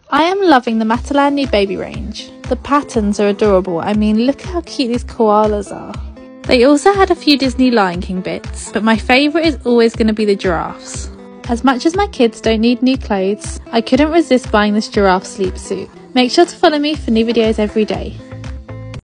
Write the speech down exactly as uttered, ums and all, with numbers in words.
I am loving the Matalan new baby range. The patterns are adorable. I mean, look how cute these koalas are. They also had a few Disney Lion King bits, but my favourite is always going to be the giraffes. As much as my kids don't need new clothes, I couldn't resist buying this giraffe sleep suit. Make sure to follow me for new videos every day.